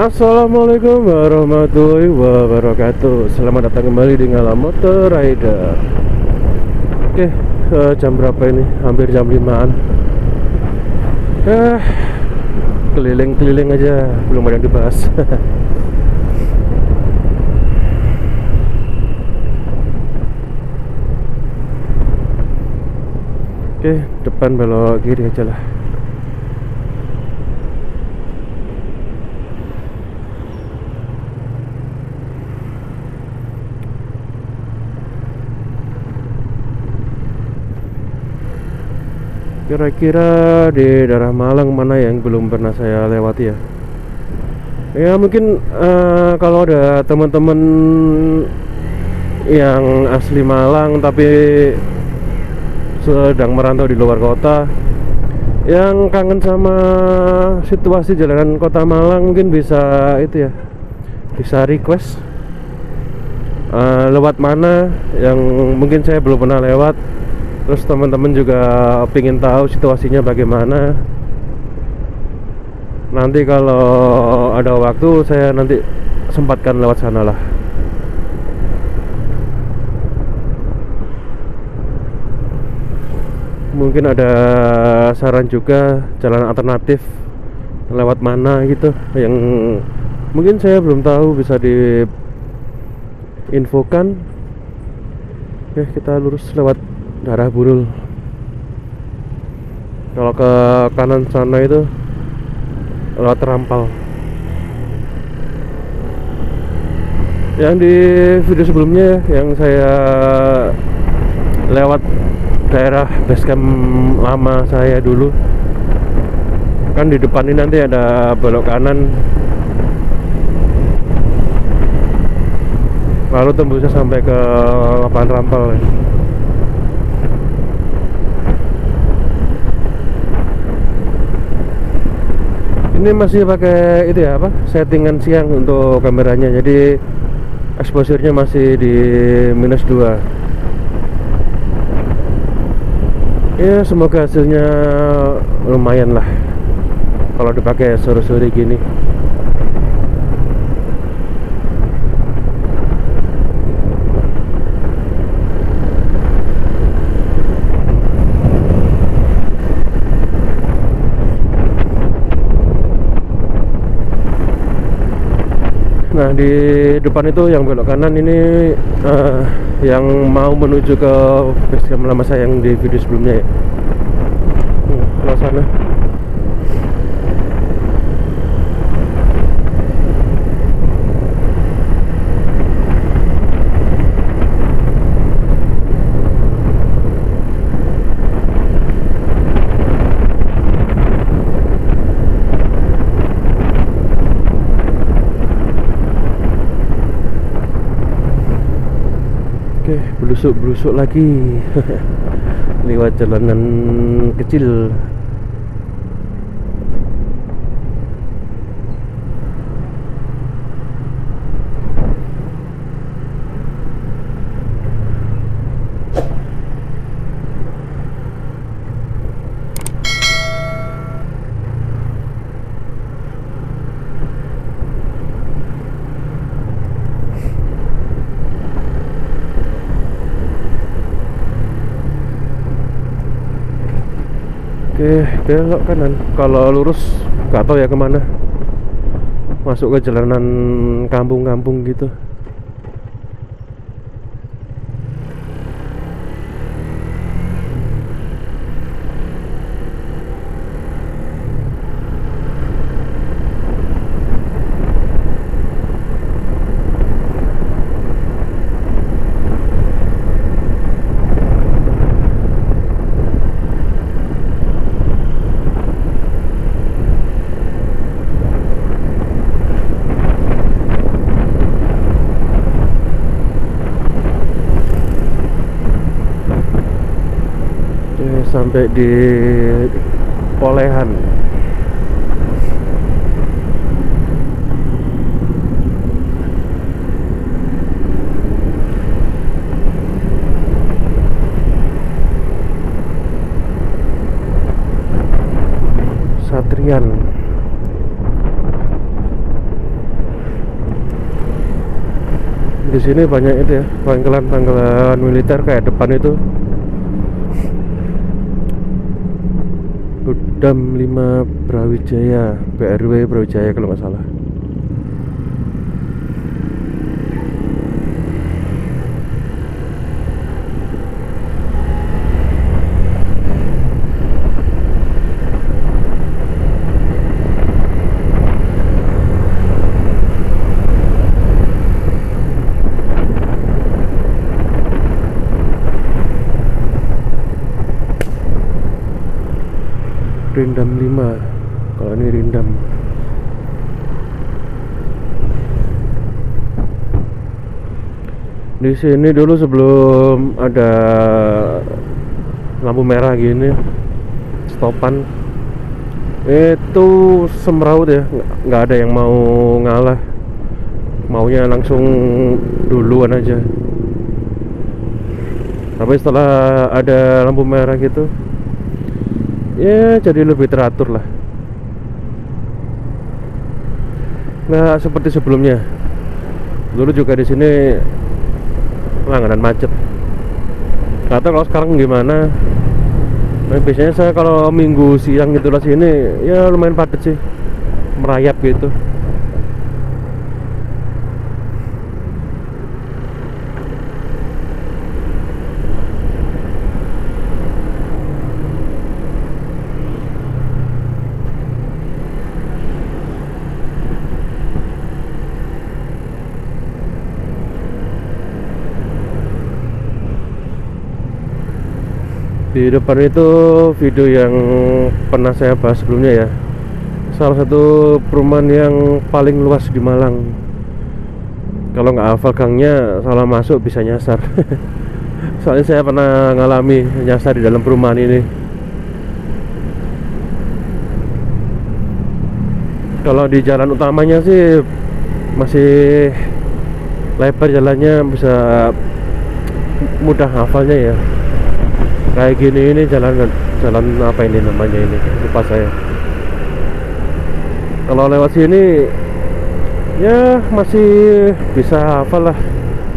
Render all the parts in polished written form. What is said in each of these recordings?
Assalamualaikum warahmatullahi wabarakatuh. Selamat datang kembali di Ngala Motor Rider. Oke, jam berapa ini? Hampir jam 5-an. Keliling-keliling aja, belum ada yang dibahas. Oke, depan belok kiri aja lah. Kira-kira di daerah Malang mana yang belum pernah saya lewati ya? Ya mungkin kalau ada teman-teman yang asli Malang tapi sedang merantau di luar kota, yang kangen sama situasi jalanan kota Malang, mungkin bisa itu ya, bisa request lewat mana yang mungkin saya belum pernah lewat. Terus teman-teman juga pengen tahu situasinya bagaimana. Nanti kalau ada waktu saya nanti sempatkan lewat sana lah. Mungkin ada saran juga jalan alternatif lewat mana gitu yang mungkin saya belum tahu, bisa diinfokan. Oke, kita lurus lewat daerah Burul. Kalau ke kanan sana itu lewat Rampal. Yang di video sebelumnya yang saya lewat daerah basecamp lama saya dulu, kan di depan ini nanti ada belok kanan, lalu tembusnya sampai ke lapangan Rampal ya. Ini masih pakai itu ya, apa, settingan siang untuk kameranya, jadi exposure-nya masih di -2. Ya semoga hasilnya lumayan lah kalau dipakai sore-sore gini. Nah di depan itu yang belok kanan ini yang mau menuju ke basecamp lama saya yang di video sebelumnya ya. Ke sana. Oke, belusuk-belusuk lagi lewat jalanan kecil. Oke, belok kanan. Kalau lurus gak tahu ya kemana. Masuk ke jalanan kampung-kampung gitu. Sampai di Polehan. Satrian. di sini banyak itu ya, pangkalan militer kayak depan itu. Udam 5 Brawijaya, BRW Brawijaya kalau nggak salah. Rindam 5. Kalau ini Rindam. Di sini dulu sebelum ada lampu merah gini, stopan itu semraut ya, nggak ada yang mau ngalah, maunya langsung duluan aja. Tapi setelah ada lampu merah gitu, ya jadi lebih teratur lah, nggak seperti sebelumnya. Dulu juga di sini langganan macet. Nggak tahu kalau sekarang gimana. Nah, biasanya saya kalau minggu siang gitu lah sini ya lumayan padat sih, merayap gitu. Di depan itu video yang pernah saya bahas sebelumnya ya, salah satu perumahan yang paling luas di Malang. Kalau nggak hafal gangnya, salah masuk bisa nyasar. Soalnya saya pernah ngalami nyasar di dalam perumahan ini. Kalau di jalan utamanya sih masih lebar jalannya, bisa mudah hafalnya ya. Kayak gini ini jalan apa ini namanya ini, lupa saya. Kalau lewat sini ya masih bisa hafal lah.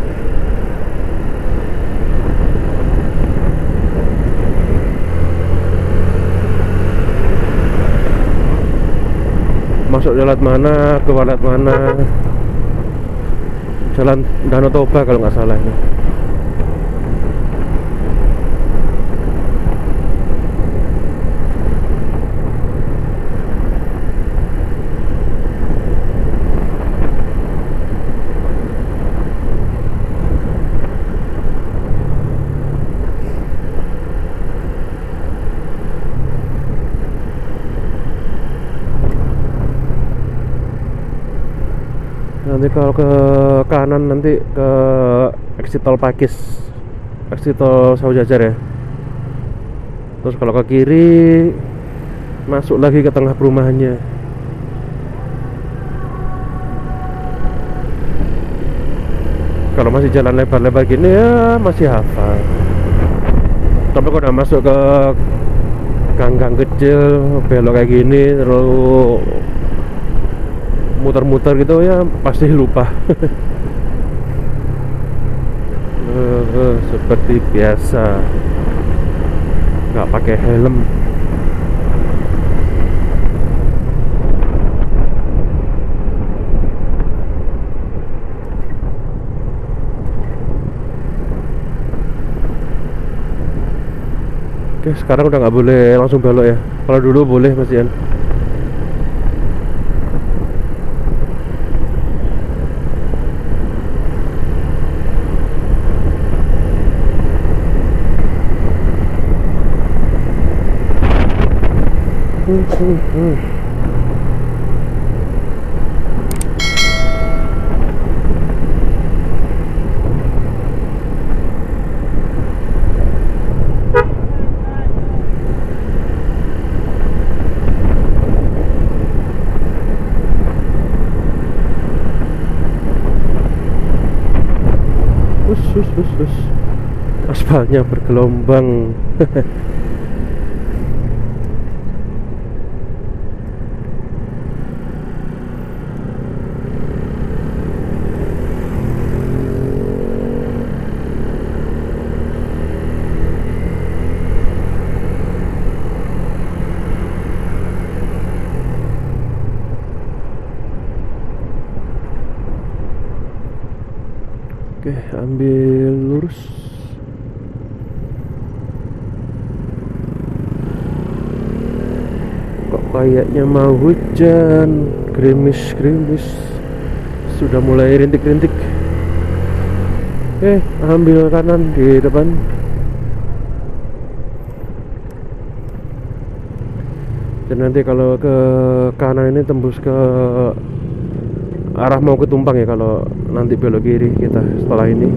Masuk jalan mana, keluar jalan mana. Jalan Danau Toba kalau nggak salah ini. Nanti kalau ke kanan nanti ke exit tol Pakis, exit tol Saujajar ya. Terus kalau ke kiri masuk lagi ke tengah perumahannya. Kalau masih jalan lebar-lebar gini ya masih hafal. Tapi kalau udah masuk ke gang-gang kecil, belok kayak gini terus muter-muter gitu ya pasti lupa. Seperti biasa nggak pakai helm. Oke, sekarang udah nggak boleh langsung belok ya. Kalau dulu boleh Mas Ian. Aspalnya bergelombang. ambil lurus. Kok kayaknya mau hujan, gerimis-gerimis, sudah mulai rintik-rintik. Ambil kanan di depan. Dan nanti kalau ke kanan ini tembus ke arah mau ke Tumpang ya, kalau nanti belok kiri kita setelah ini.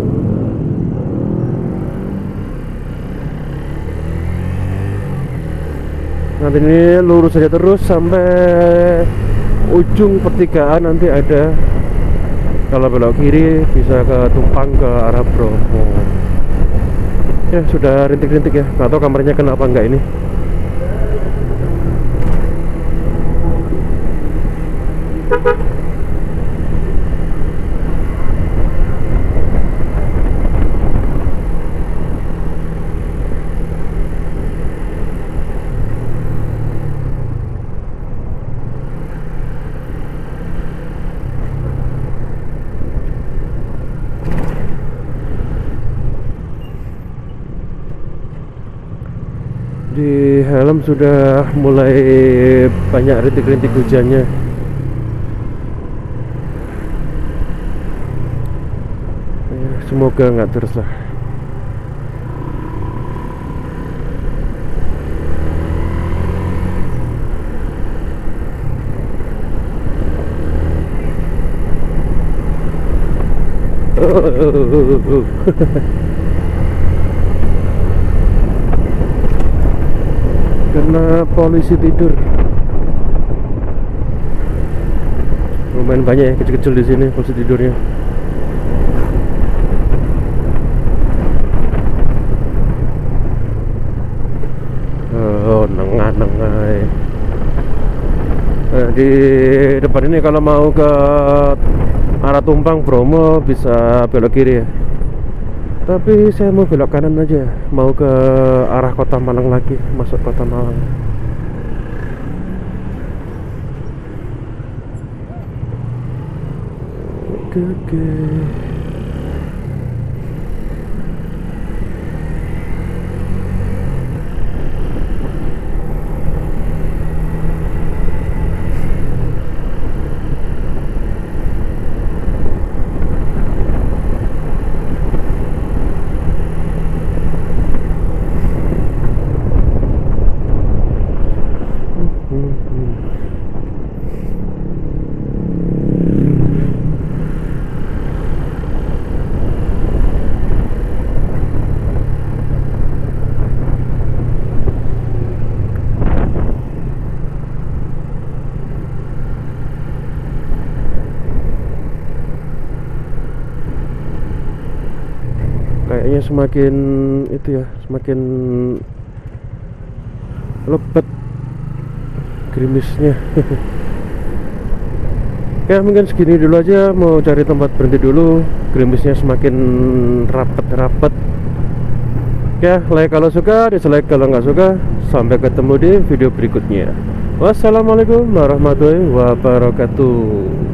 Nanti ini lurus saja terus sampai ujung pertigaan, nanti ada, kalau belok kiri bisa ke Tumpang ke arah Bromo. Ya sudah rintik-rintik ya, nggak tahu kamarnya kenapa enggak ini. Di helm sudah mulai banyak rintik-rintik hujannya. Ya, semoga nggak terus lah. Karena polisi tidur. Lumayan banyak ya kecil-kecil di sini polisi tidurnya. Oh, nengah-nengah. Di depan ini kalau mau ke arah Tumpang Bromo bisa belok kiri ya. Tapi saya mau belok kanan aja, mau ke arah Kota Malang lagi, masuk Kota Malang. Oke. Kayaknya semakin itu ya, semakin lebat gerimisnya. Ya mungkin segini dulu aja, mau cari tempat berhenti dulu, gerimisnya semakin rapet-rapet. Ya, like kalau suka, dislike kalau nggak suka. Sampai ketemu di video berikutnya. Wassalamualaikum warahmatullahi wabarakatuh.